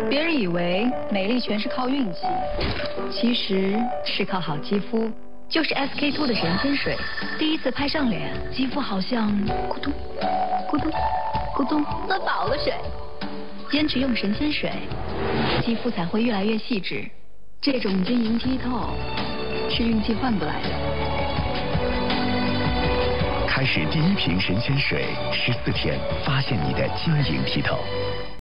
别人以为美丽全是靠运气，其实是靠好肌肤。就是 SK-II 的神仙水，第一次拍上脸，肌肤好像咕咚咕咚咕咚喝饱了水。坚持用神仙水，肌肤才会越来越细致。这种晶莹剔透，是运气换不来的。 开始第一瓶神仙水，14天，发现你的晶莹剔透。